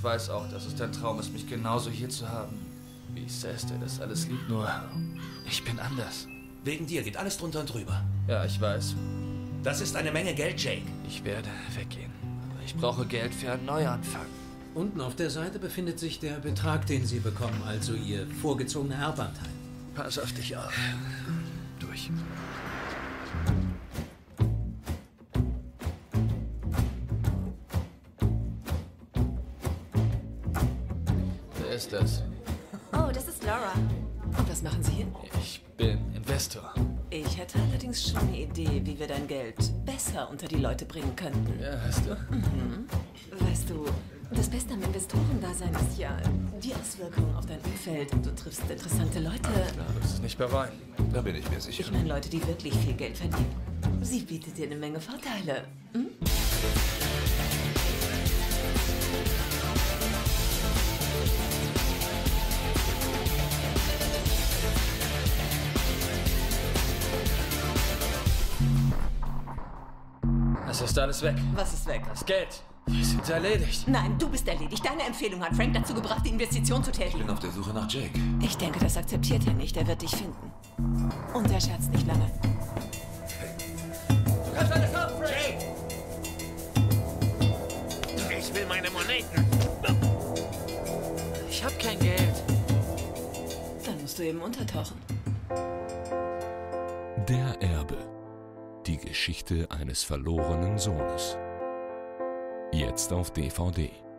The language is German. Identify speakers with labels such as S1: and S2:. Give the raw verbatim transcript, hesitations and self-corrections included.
S1: ich weiß auch, dass es dein Traum ist, mich genauso hier zu haben. Wie Seth, der das alles liebt, nur ich bin anders.
S2: Wegen dir geht alles drunter und drüber.
S1: Ja, ich weiß.
S2: Das ist eine Menge Geld, Jake.
S1: Ich werde weggehen. Aber ich brauche Geld für einen Neuanfang.
S3: Unten auf der Seite befindet sich der Betrag, den Sie bekommen, also Ihr vorgezogener Erbanteil.
S1: Pass auf dich auf. Durch. Wer ist das?
S4: Oh, das ist Laura. Und was machen Sie hier?
S1: Ich bin Investor.
S4: Ich hätte allerdings schon eine Idee, wie wir dein Geld besser unter die Leute bringen könnten.
S1: Ja, hast du?
S4: Mhm. Weißt du, das Beste am Investorendasein ist ja die Auswirkungen auf dein Umfeld. Du triffst interessante Leute.
S1: Du wirst es nicht bereuen.
S5: Da bin ich mir sicher.
S4: Ich meine Leute, die wirklich viel Geld verdienen. Sie bietet dir eine Menge Vorteile. Hm?
S1: Es ist alles weg.
S4: Was ist weg?
S1: Das Geld. Wir sind erledigt.
S4: Nein, du bist erledigt. Deine Empfehlung hat Frank dazu gebracht, die Investition zu
S5: Ich
S4: tätigen.
S5: bin auf der Suche nach Jake.
S4: Ich denke, das akzeptiert er nicht. Er wird dich finden. Und er scherzt nicht lange.
S1: Du kannst alles haben, Frank!
S2: Jake! Ich will meine Moneten.
S1: Ich hab kein Geld.
S4: Dann musst du eben untertauchen.
S6: Der Erbe. Die Geschichte eines verlorenen Sohnes. Jetzt auf D V D.